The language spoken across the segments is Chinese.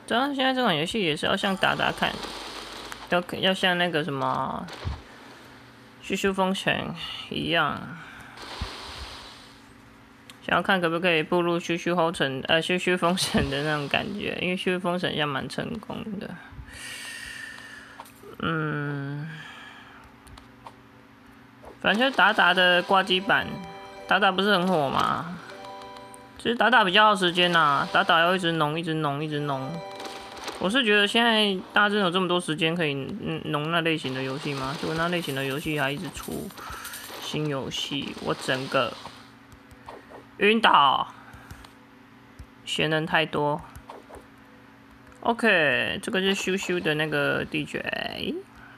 对啊，现在这款游戏也是要像打打看，要像那个什么《虚虚风尘》一样，想要看可不可以步入虚虚风尘的那种感觉，因为虚虚风尘也蛮成功的。反正打打的挂机版，打打不是很火吗？其实打打比较耗时间呐，打打要一直弄，一直弄，一直弄。我是觉得现在大家真的有这么多时间可以弄那类型的游戏吗？结果那类型的游戏还一直出新游戏，我整个晕倒，闲人太多。OK， 这个是咻咻的那个 DJ。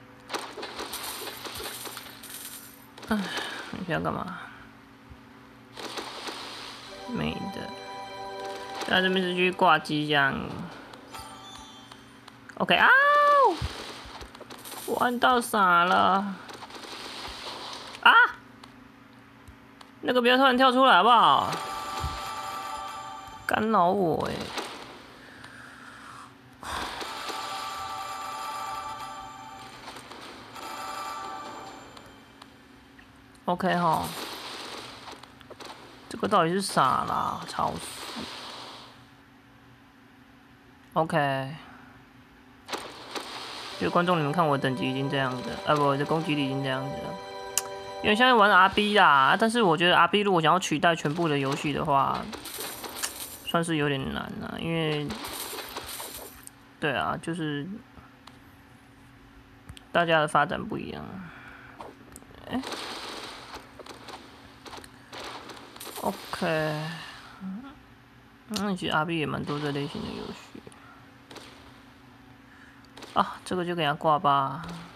你想干嘛？没的。在这边是去挂机这样。OK 啊！玩到傻了。啊！那个不要突然跳出来好不好？干扰我OK 哈，这个到底是啥啦？吵死。OK， 就观众你们看我等级已经这样子了，不，我的攻击力已经这样子了。因为现在玩 RB 啦，但是我觉得 RB 如果想要取代全部的游戏的话，算是有点难啊。因为，对啊，就是大家的发展不一样。OK， 其实 RB 也蛮多这类型的游戏。啊，这个就给他挂吧。